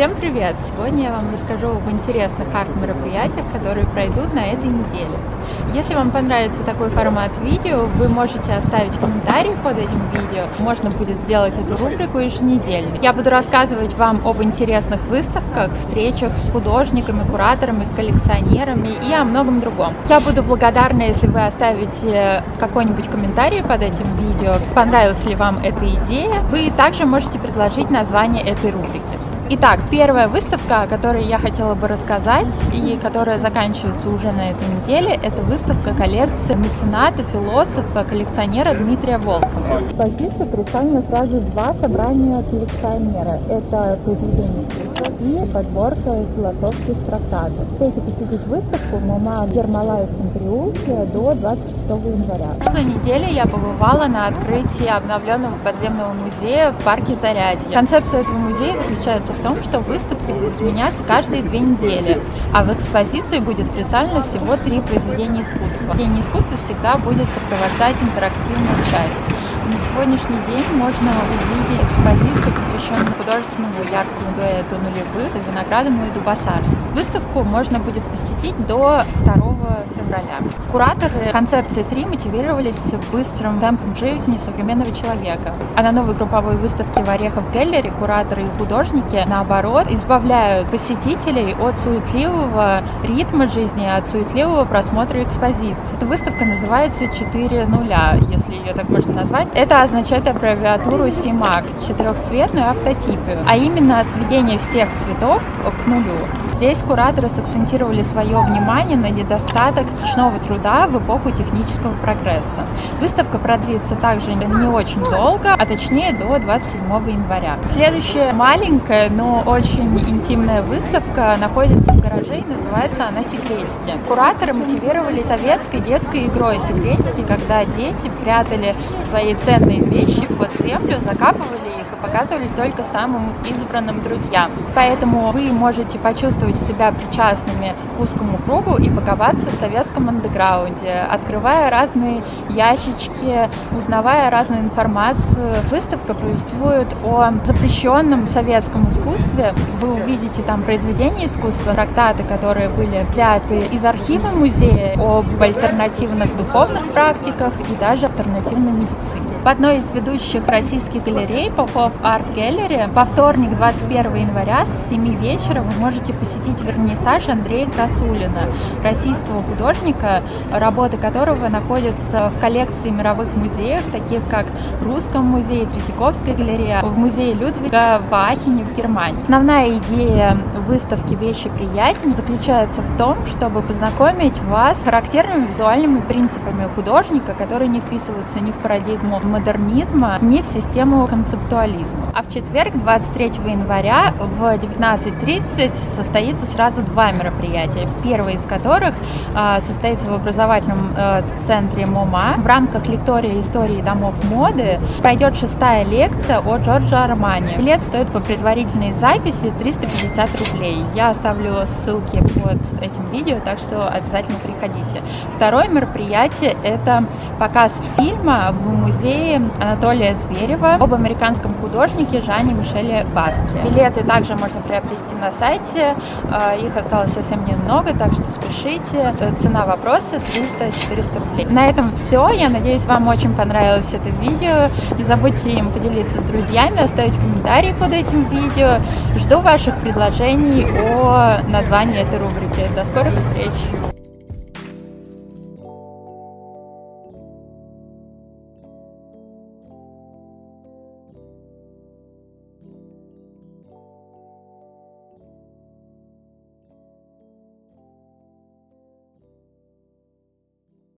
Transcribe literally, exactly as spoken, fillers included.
Всем привет! Сегодня я вам расскажу об интересных арт-мероприятиях, которые пройдут на этой неделе. Если вам понравится такой формат видео, вы можете оставить комментарий под этим видео. Можно будет сделать эту рубрику еженедельно. Я буду рассказывать вам об интересных выставках, встречах с художниками, кураторами, коллекционерами и о многом другом. Я буду благодарна, если вы оставите какой-нибудь комментарий под этим видео, понравилась ли вам эта идея. Вы также можете предложить название этой рубрики. Итак, первая выставка, о которой я хотела бы рассказать и которая заканчивается уже на этой неделе, это выставка коллекции мецената, философа, коллекционера Дмитрия Волкова. В экспозиции представлены сразу два собрания коллекционера. Это произведения искусства и подборка философских трактатов. Успейте посетить выставку МОМА в Ермолаевском переулке до двадцать шестого января. В прошлой неделе я побывала на открытии обновленного подземного музея в парке Зарядье. Концепция этого музея заключается в том, что выставки будут меняться каждые две недели, а в экспозиции будет представлено всего три произведения искусства. Произведение искусства всегда будет сопровождать интерактивную часть. На сегодняшний день можно увидеть экспозицию, посвященную художественному яркому дуэту нулевых Виноградову и Дубосарскому. Выставку можно будет посетить до второго февраля. Кураторы концепции три мотивировались быстрым темпом жизни современного человека. А на новой групповой выставке в Орехов Гэллери кураторы и художники, наоборот, избавляют посетителей от суетливого ритма жизни, от суетливого просмотра экспозиции. Эта выставка называется четыре нуля, если ее так можно назвать. Это означает аббревиатуру СИМАК, четырехцветную автотипию, а именно сведение всех цветов к нулю. Здесь кураторы сакцентировали свое внимание на недостаток ручного труда в эпоху технического прогресса. Выставка продлится также не очень долго, а точнее до двадцать седьмого января. Следующая маленькая, но очень интимная выставка находится в гараже и называется она «Секретики». Кураторы мотивировали советской детской игрой «Секретики», когда дети прятали свои ценные вещи под землю, закапывали их и показывали только самым избранным друзьям. Поэтому вы можете почувствовать себя причастными к узкому кругу и паковаться в советском андеграунде, открывая разные ящички, узнавая разную информацию. Выставка повествует о запрещенном советском искусстве. Вы увидите там произведения искусства, трактаты, которые были взяты из архива музея, об альтернативных духовных практиках и даже альтернативной медицине. В одной из ведущих российских галерей Попов Арт Гэллери во вторник, двадцать первого января с семи вечера вы можете посетить вернисаж Андрея Красулина, российского художника, работы которого находятся в коллекции мировых музеев, таких как в Русском музее, Третьяковской галерее, в музее Людвига в Аахене в Германии. Основная идея выставки «Вещи приятнее» заключается в том, чтобы познакомить вас с характерными визуальными принципами художника, которые не вписываются ни в парадигму модернизма, ни в систему концептуализма. А в четверг, двадцать третьего января в девятнадцать тридцать состоится сразу два мероприятия. Первое из которых э, состоится в образовательном э, центре МОМА. В рамках лектория истории домов моды пройдет шестая лекция о Джорджо Армани. Билет стоит по предварительной записи триста пятьдесят рублей. Я оставлю ссылки под этим видео, так что обязательно приходите. Второе мероприятие – это показ фильма в музее Анатолия Зверева об американском художнике Жане Мишеле Баске. Билеты также можно приобрести на сайте, их осталось совсем немного, так что спешите. Цена вопроса триста-четыреста рублей. На этом все. Я надеюсь, вам очень понравилось это видео. Не забудьте им поделиться с друзьями, оставить комментарий под этим видео. Жду ваших предложений о названии этой рубрики. До скорых встреч!